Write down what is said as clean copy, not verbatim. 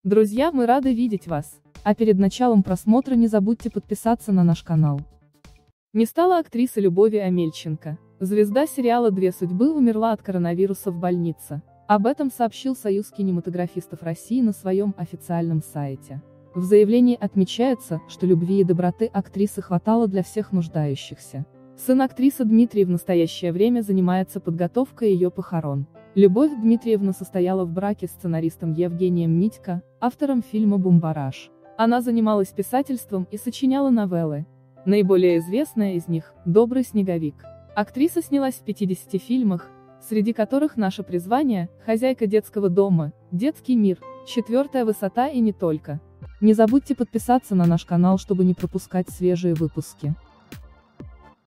Друзья, мы рады видеть вас. А перед началом просмотра не забудьте подписаться на наш канал. Не стала актриса Любови Амельченко. Звезда сериала «Две судьбы» умерла от коронавируса в больнице. Об этом сообщил Союз кинематографистов России на своем официальном сайте. В заявлении отмечается, что любви и доброты актрисы хватало для всех нуждающихся. Сын актрисы Дмитрий в настоящее время занимается подготовкой ее похорон. Любовь Дмитриевна состояла в браке с сценаристом Евгением Митько, автором фильма «Бумбараш». Она занималась писательством и сочиняла новеллы. Наиболее известная из них – «Добрый снеговик». Актриса снялась в 50 фильмах, среди которых «Наше призвание», «Хозяйка детского дома», «Детский мир», «Четвертая высота» и не только. Не забудьте подписаться на наш канал, чтобы не пропускать свежие выпуски.